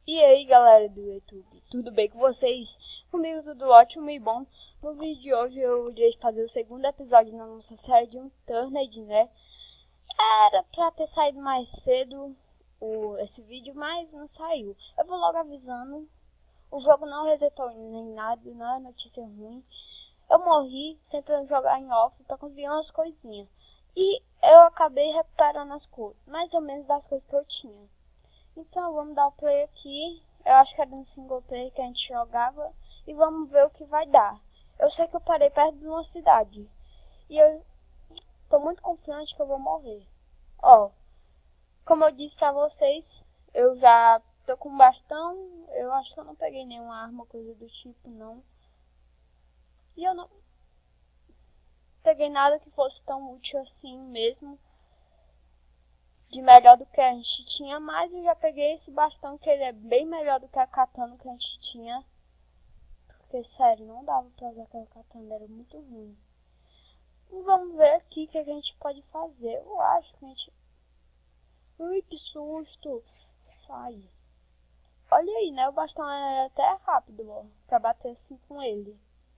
E aí, galera do YouTube, tudo bem com vocês? Comigo tudo ótimo e bom. No vídeo de hoje eu irei fazer o segundo episódio na nossa série de Unturned, né? Era pra ter saído mais cedo esse vídeo, mas não saiu. Eu vou logo avisando, o jogo não resetou nem nada, não é notícia ruim. Eu morri tentando jogar em off pra conseguir umas coisinhas. E eu acabei recuperando as coisas, mais ou menos das coisas que eu tinha. Então vamos dar o play aqui. Eu acho que era no single player que a gente jogava. E vamos ver o que vai dar. Eu sei que eu parei perto de uma cidade. E eu tô muito confiante que eu vou morrer. Ó, como eu disse pra vocês, eu já tô com bastão. Eu acho que eu não peguei nenhuma arma, coisa do tipo, não. E eu não peguei nada que fosse tão útil assim mesmo. De melhor do que a gente tinha, mas eu já peguei esse bastão que ele é bem melhor do que a katana que a gente tinha. Porque, sério, não dava pra usar aquela katana, era muito ruim. E vamos ver aqui o que a gente pode fazer. Eu acho que a gente... Ui, que susto! Sai. Olha aí, né? O bastão é até rápido, ó, pra bater assim com ele.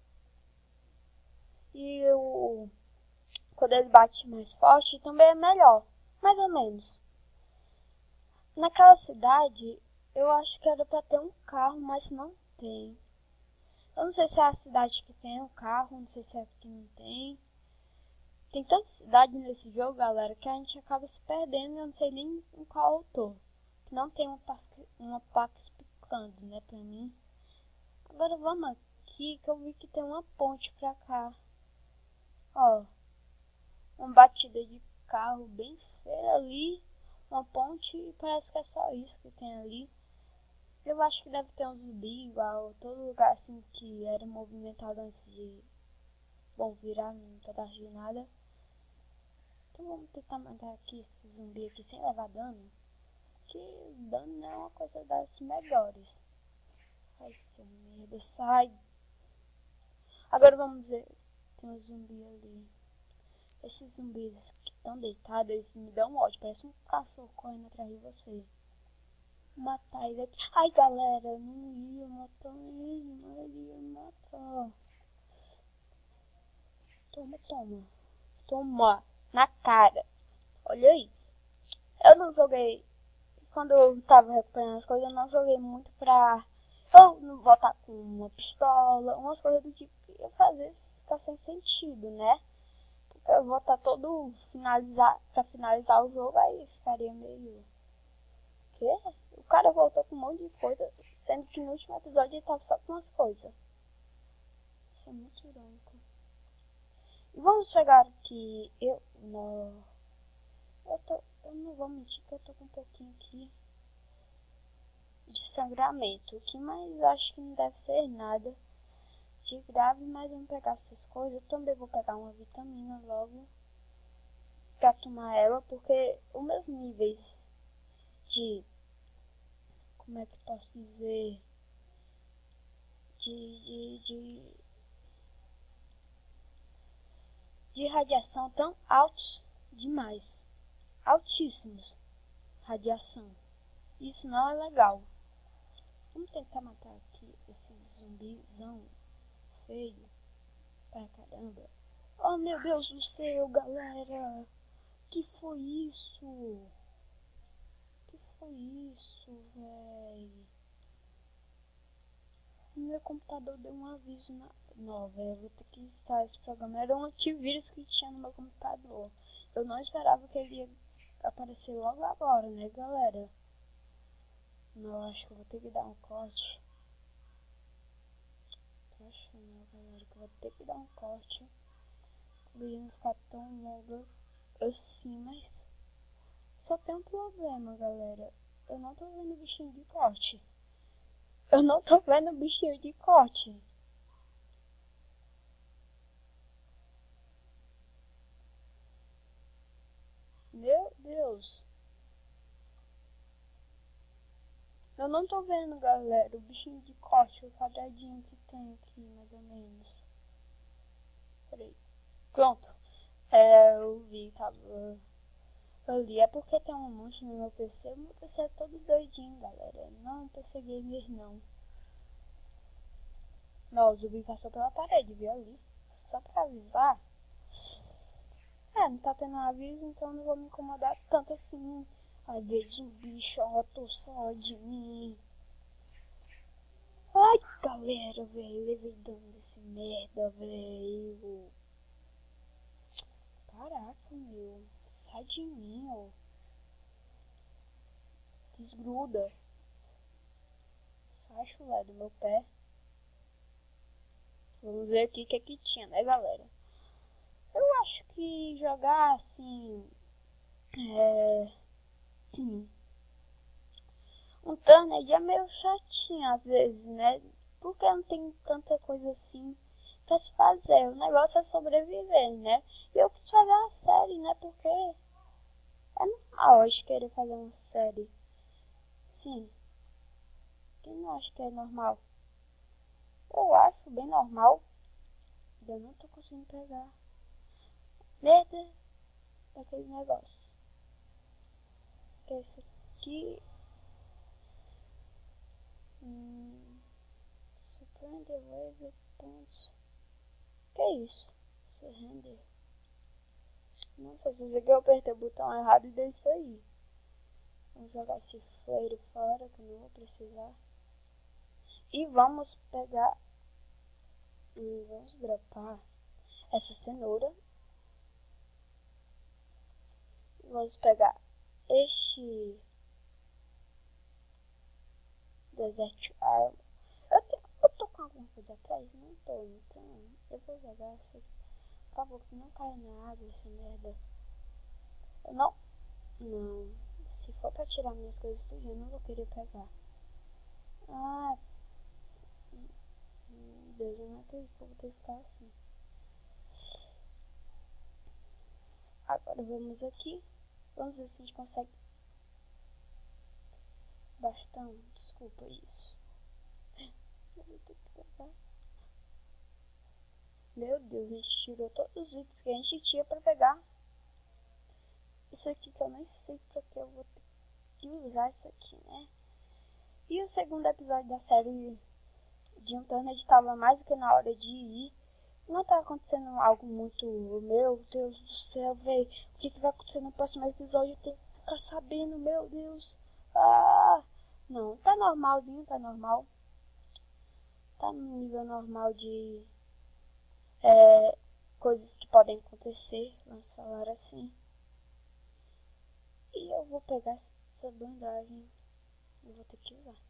E quando ele bate mais forte, também é melhor. Mais ou menos. Naquela cidade, eu acho que era pra ter um carro, mas não tem. Eu não sei se é a cidade que tem o carro, não sei se é a que não tem. Tem tanta cidade nesse jogo, galera, que a gente acaba se perdendo e eu não sei nem em qual eu tô. Não tem uma placa explicando, né, pra mim. Agora vamos aqui que eu vi que tem uma ponte pra cá. Ó, uma batida de carro bem feia ali. Uma ponte e parece que é só isso que tem ali. Eu acho que deve ter um zumbi igual todo lugar assim que era movimentado antes de, bom, virar um pedaço de nada. Então vamos tentar matar aqui esse zumbi aqui sem levar dano. Que dano não é uma coisa das melhores. Ai, seu merda, sai. Agora vamos ver. Tem um zumbi ali. Esses zumbis que estão deitados, eles me dão ódio. Parece um cachorro correndo atrás de você. Matar ele aqui. Ai, galera, eu não ia matar ele, mas ele ia matar. Toma, toma. Toma. Na cara. Olha aí. Eu não joguei. Quando eu tava recuperando as coisas, eu não joguei muito pra eu não voltar com uma pistola, umas coisas do tipo que ia fazer ficar sem sentido, né? Porque eu vou estar todo pra finalizar o jogo, aí ficaria meio. Quê? O cara voltou com um monte de coisa, sendo que no último episódio ele tava só com umas coisas. Isso é muito irônico. E vamos pegar aqui. Eu não vou mentir que eu tô com um pouquinho aqui de sangramento aqui, mas acho que não deve ser nada de grave, mas vamos pegar essas coisas. Eu também vou pegar uma vitamina logo pra tomar ela, porque os meus níveis de, como é que posso dizer, de, de radiação tão altos demais, altíssimos, radiação. Isso não é legal. Vamos tentar matar aqui esse zumbizão feio pra caramba. Oh, meu Deus do céu, galera. Que foi isso? Que foi isso, véi? Meu computador deu um aviso na... Não, velho, vou ter que instalar esse programa. Era um antivírus que tinha no meu computador. Eu não esperava que ele ia aparecer logo agora, né, galera? Não, acho que eu vou ter que dar um corte. Tô achando, galera, que eu vou ter que dar um corte. O vídeo não ficar tão longo assim, mas... Só tem um problema, galera. Eu não tô vendo o bichinho de corte. Eu não tô vendo o bichinho de corte. Meu Deus. Eu não tô vendo, galera, o bichinho de corte, o quadradinho que tem aqui, mais ou menos. Peraí. Pronto. Eu vi, tava Ali é porque tem um monte no meu PC. O meu PC é todo doidinho, galera. Não é um PC gamer, não. Não, o zumbi passou pela parede, viu ali? Só pra avisar. Não tá tendo aviso, então não vou me incomodar tanto assim. Às vezes um bicho só de mim. Ai, galera, velho. Levei dano desse merda, velho. Caraca, meu. Sai de mim, ó. Desgruda. Sai, chulé, do meu pé. Vamos ver aqui o que é que tinha, né, galera? Eu acho que jogar assim. Um Turned é meio chatinho às vezes, né? Porque não tem tanta coisa assim pra se fazer. O negócio é sobreviver, né? E eu quis fazer uma série, né? Porque é normal hoje querer fazer uma série. Sim. Quem não acha que é normal? Eu acho bem normal. Eu não tô conseguindo pegar. Merda daquele negócio. Esse aqui. Surpreender wave pontos. Que é isso? Surrender. Não sei se eu apertei o botão errado e deu isso aí. Vamos jogar esse flare fora que eu não vou precisar. E vamos pegar. Vamos dropar essa cenoura. Vamos pegar este Desert Arm. Eu tô com alguma coisa atrás? Não tô, então eu vou jogar essa aqui. Por favor, que não caia na água essa merda. Eu não. Não. Se for pra tirar minhas coisas tudo, eu não vou querer pegar. Ah. Deus, eu não acredito que eu vou ter que ficar assim. Agora vamos aqui. Vamos ver se a gente consegue. Bastão, desculpa isso. Eu vou ter que pegar. Meu Deus, a gente tirou todos os itens que a gente tinha pra pegar. Isso aqui que eu nem sei pra que eu vou ter que usar isso aqui, né? E o segundo episódio da série de Unturned tava mais do que na hora de ir. Não tá acontecendo algo muito. Meu Deus do céu, velho. O que vai acontecer no próximo episódio? Eu tenho que ficar sabendo, meu Deus. Ah! Não, tá normalzinho, tá normal. Tá no nível normal de coisas que podem acontecer, vamos falar assim. E eu vou pegar essa bandagem. Eu vou ter que usar.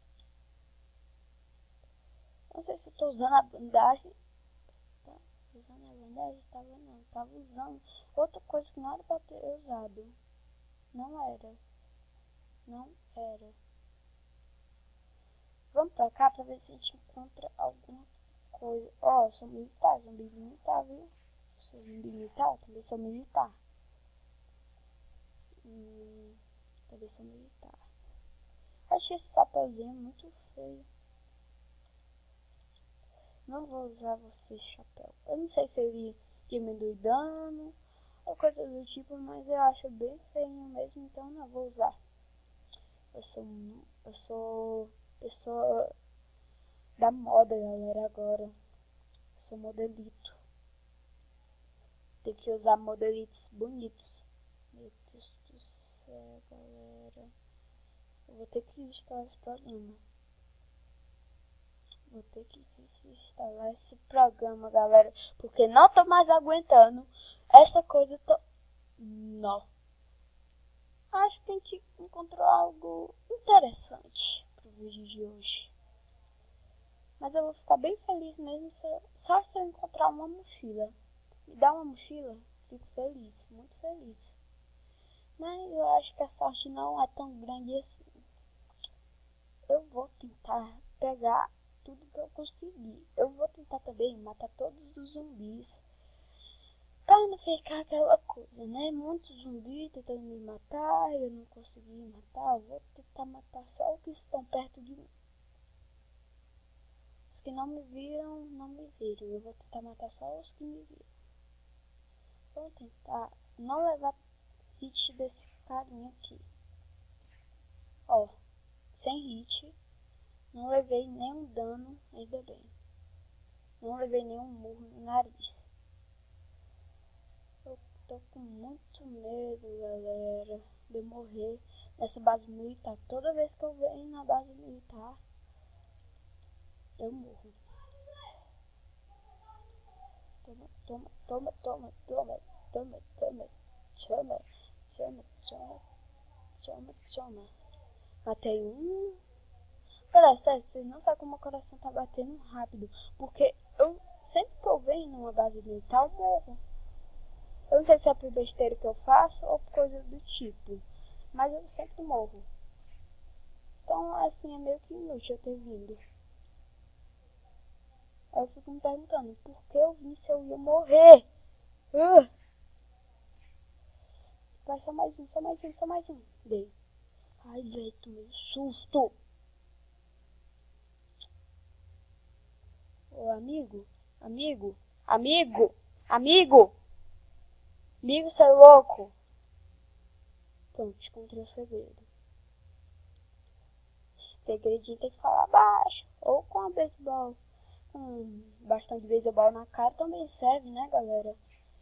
Não sei se eu tô usando a bandagem. Tá usando a bandagem? Tava não. Tava usando outra coisa que não era pra ter usado. Não era. Não era. Vamos pra cá pra ver se a gente encontra alguma coisa. Ó, eu sou militar, zumbi militar, viu? Sou zumbi militar, também sou militar. Também sou militar. Achei esse chapéuzinho muito feio. Não vou usar você, chapéu. Eu não sei se ele diminui dano ou coisa do tipo, mas eu acho bem feinho mesmo, então não vou usar. Eu sou pessoa da moda, galera, agora. Sou modelito. Tem que usar modelitos bonitos. Meu Deus do céu, galera. Eu vou ter que instalar esse programa. Vou ter que desinstalar esse programa, galera. Porque não tô mais aguentando essa coisa. Não. Acho que a gente encontrou algo interessante pro vídeo de hoje. Mas eu vou ficar bem feliz mesmo só se eu encontrar uma mochila. Me dá uma mochila, fico feliz, muito feliz. Mas eu acho que a sorte não é tão grande assim. Eu vou tentar pegar tudo que eu conseguir. Eu vou tentar também matar todos os zumbis. Pra não ficar aquela coisa, né? Muitos zumbis tentando me matar, eu não consegui matar. Eu vou tentar matar só os que estão perto de mim. Os que não me viram, não me viram. Eu vou tentar matar só os que me viram. Vou tentar não levar hit desse carinha aqui. Ó, sem hit. Não levei nenhum dano, ainda bem. Não levei nenhum murro no nariz. Eu tô com muito medo, galera, de morrer nessa base militar. Toda vez que eu venho na base militar, eu morro. Toma, toma, toma, toma, toma, toma, toma, toma, toma, toma, toma, toma. Matei um. Galera, sério, vocês não sabem como o coração tá batendo rápido. Porque eu, sempre que eu venho numa base militar, eu morro. Eu não sei se é por besteira que eu faço ou por coisa do tipo. Mas eu sempre morro. Então, assim, é meio que inútil eu ter vindo. Aí eu fico me perguntando, por que eu vim se eu ia morrer? Vai, só mais um, só mais um, só mais um. Dei. Ai, velho, tomei um susto. Ô, amigo, amigo, amigo, amigo. Amigo, você é louco? Pronto, encontrei o segredo. Segredinho tem que falar baixo. Ou com a beisebol. Com bastão de beisebol na cara também serve, né, galera?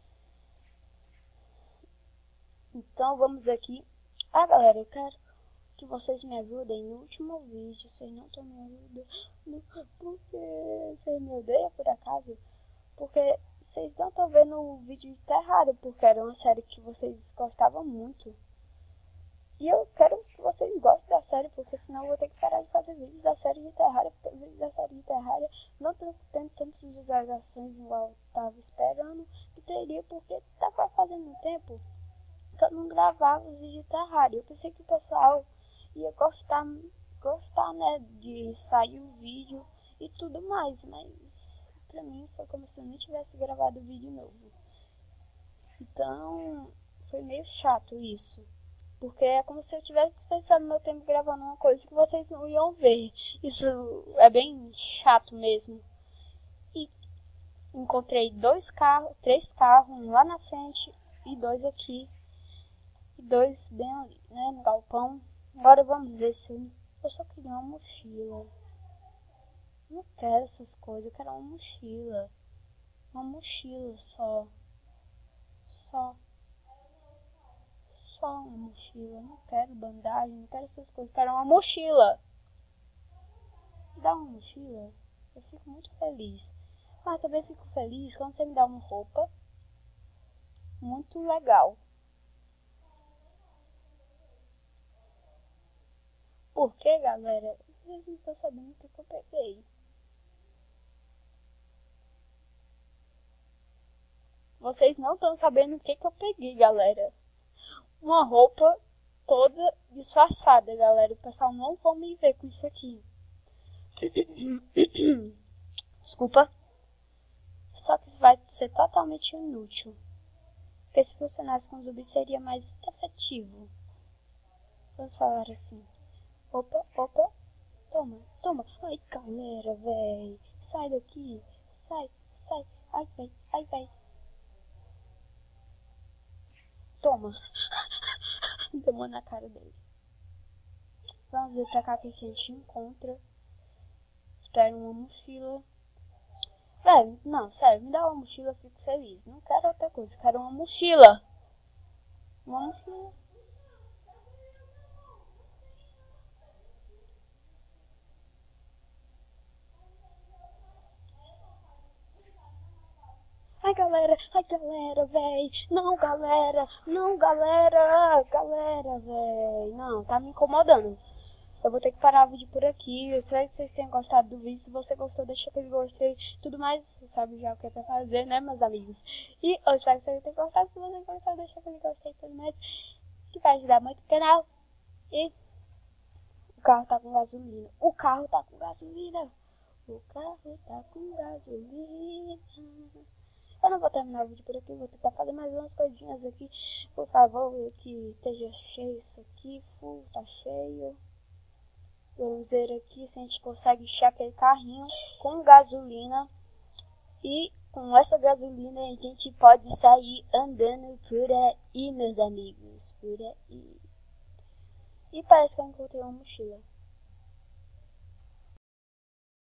Então vamos aqui. Ah, galera, eu quero que vocês me ajudem no último vídeo. Vocês não estão me ajudando. Porque vocês me odeiam por acaso? Porque vocês não estão vendo o vídeo de Terraria, porque era uma série que vocês gostavam muito. E eu quero que vocês gostem da série, porque senão eu vou ter que parar de fazer vídeos da série de Terraria, porque vídeos da série de Terraria não estão tendo tantas visualizações igual eu estava esperando que teria, porque estava fazendo um tempo que eu não gravava os vídeos de Terraria. Eu pensei que o pessoal ia gostar, né, de sair o vídeo e tudo mais, mas pra mim foi como se eu nem tivesse gravado vídeo novo. Então foi meio chato isso. Porque é como se eu tivesse dispensado meu tempo gravando uma coisa que vocês não iam ver. Isso é bem chato mesmo. E encontrei três carros, um lá na frente e dois aqui. E dois bem ali, né, no galpão. Agora vamos ver se eu só queria uma mochila. Não quero essas coisas, eu quero uma mochila. Uma mochila só. Só uma mochila. Não quero bandagem, não quero essas coisas. Quero uma mochila. Dá uma mochila, eu fico muito feliz. Mas também fico feliz quando você me dá uma roupa muito legal. Porque, galera, vocês não estão sabendo o que eu peguei. Vocês não estão sabendo o que eu peguei, galera. Uma roupa toda disfarçada, galera. O pessoal não vai me ver com isso aqui. Desculpa. Só que isso vai ser totalmente inútil. Porque se funcionasse com zumbi seria mais efetivo. Vamos falar assim. Opa, opa. Toma, toma. Ai, galera, véi. Sai daqui. Sai, sai. Ai, véi, ai, véi. Toma. Deu na cara dele. Vamos ver pra cá o que a gente encontra. Espero uma mochila. Velho, não, sério, me dá uma mochila, eu fico feliz. Não quero outra coisa, quero uma mochila. Uma mochila. Ai, galera, véi. Não, galera, véi. Não, tá me incomodando. Eu vou ter que parar o vídeo por aqui. Eu espero que vocês tenham gostado do vídeo. Se você gostou, deixa aquele gostei. Tudo mais, você sabe já o que é pra fazer, né, meus amigos? E eu espero que vocês tenham gostado. Se você gostou, deixa aquele gostei e tudo mais. Que vai ajudar muito o canal. E o carro tá com gasolina. O carro tá com gasolina. O carro tá com gasolina. Eu não vou terminar o vídeo por aqui. Vou tentar fazer mais umas coisinhas aqui. Por favor, que esteja cheio isso aqui. Full, tá cheio. Vamos ver aqui se a gente consegue encher aquele carrinho com gasolina. E com essa gasolina a gente pode sair andando por aí, meus amigos. segura e parece que eu encontrei uma mochila.